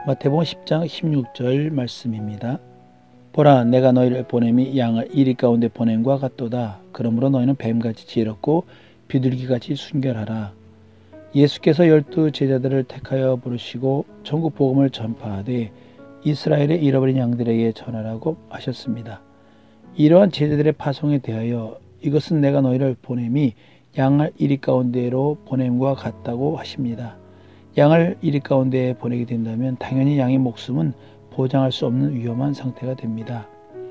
마태복음 10장 16절 말씀입니다. 보라, 내가 너희를 보냄이 양을 이리 가운데 보냄과 같도다. 그러므로 너희는 뱀같이 지혜롭고 비둘기같이 순결하라. 예수께서 12 제자들을 택하여 부르시고 전국 복음을 전파하되 이스라엘의 잃어버린 양들에게 전하라고 하셨습니다. 이러한 제자들의 파송에 대하여 이것은 내가 너희를 보냄이 양을 이리 가운데로 보냄과 같다고 하십니다. 양을 이리 가운데에 보내게 된다면 당연히 양의 목숨은 보장할 수 없는 위험한 상태가 됩니다.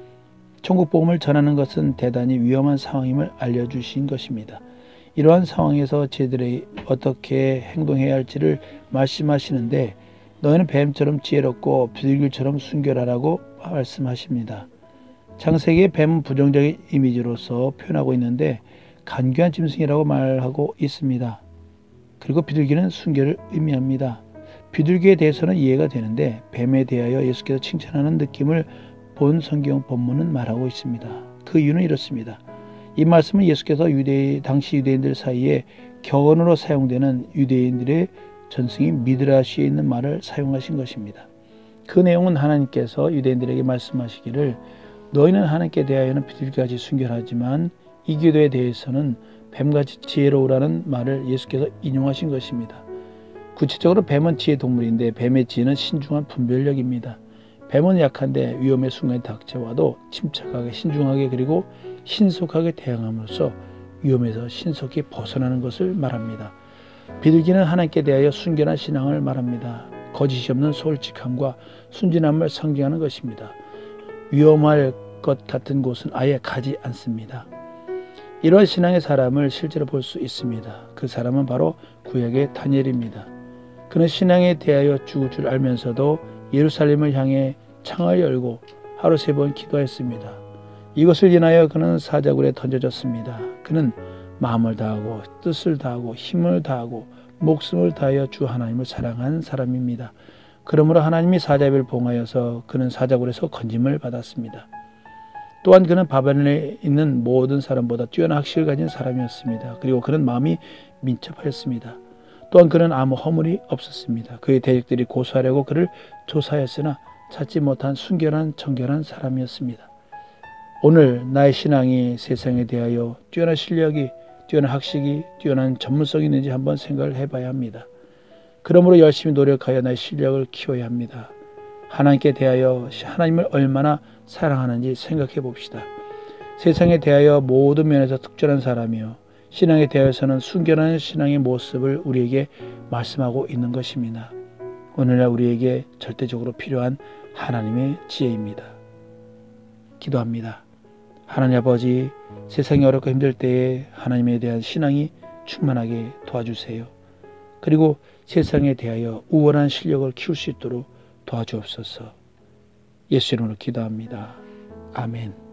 천국 복음을 전하는 것은 대단히 위험한 상황임을 알려주신 것입니다. 이러한 상황에서 제자들이 어떻게 행동해야 할지를 말씀하시는데 너희는 뱀처럼 지혜롭고 비둘기처럼 순결하라고 말씀하십니다. 창세기의 뱀은 부정적인 이미지로서 표현하고 있는데 간교한 짐승이라고 말하고 있습니다. 그리고 비둘기는 순결을 의미합니다. 비둘기에 대해서는 이해가 되는데 뱀에 대하여 예수께서 칭찬하는 느낌을 본 성경 본문은 말하고 있습니다. 그 이유는 이렇습니다. 이 말씀은 예수께서 당시 유대인들 사이에 격언으로 사용되는 유대인들의 전승인 미드라시에 있는 말을 사용하신 것입니다. 그 내용은 하나님께서 유대인들에게 말씀하시기를 너희는 하나님께 대하여는 비둘기같이 순결하지만 이 기도에 대해서는 뱀같이 지혜로우라는 말을 예수께서 인용하신 것입니다. 구체적으로 뱀은 지혜 동물인데 뱀의 지혜는 신중한 분별력입니다. 뱀은 약한데 위험의 순간에 닥쳐와도 침착하게 신중하게 그리고 신속하게 대응함으로써 위험에서 신속히 벗어나는 것을 말합니다. 비둘기는 하나님께 대하여 순결한 신앙을 말합니다. 거짓이 없는 솔직함과 순진함을 상징하는 것입니다. 위험할 것 같은 곳은 아예 가지 않습니다. 이런 신앙의 사람을 실제로 볼 수 있습니다. 그 사람은 바로 구약의 다니엘입니다. 그는 신앙에 대하여 죽을 줄 알면서도 예루살렘을 향해 창을 열고 하루 3번 기도했습니다. 이것을 인하여 그는 사자굴에 던져졌습니다. 그는 마음을 다하고 뜻을 다하고 힘을 다하고 목숨을 다하여 주 하나님을 사랑한 사람입니다. 그러므로 하나님이 사자를 봉하여서 그는 사자굴에서 건짐을 받았습니다. 또한 그는 바벨론에 있는 모든 사람보다 뛰어난 학식을 가진 사람이었습니다. 그리고 그는 마음이 민첩하였습니다. 또한 그는 아무 허물이 없었습니다. 그의 대적들이 고소하려고 그를 조사하였으나 찾지 못한 순결한 정결한 사람이었습니다. 오늘 나의 신앙이 세상에 대하여 뛰어난 실력이, 뛰어난 학식이, 뛰어난 전문성이 있는지 한번 생각을 해봐야 합니다. 그러므로 열심히 노력하여 나의 실력을 키워야 합니다. 하나님께 대하여 하나님을 얼마나 사랑하는지 생각해 봅시다. 세상에 대하여 모든 면에서 특별한 사람이요 신앙에 대하여서는 순결한 신앙의 모습을 우리에게 말씀하고 있는 것입니다. 오늘날 우리에게 절대적으로 필요한 하나님의 지혜입니다. 기도합니다. 하나님 아버지, 세상이 어렵고 힘들 때에 하나님에 대한 신앙이 충만하게 도와주세요. 그리고 세상에 대하여 우월한 실력을 키울 수 있도록 도와주옵소서. 예수 이름으로 기도합니다. 아멘.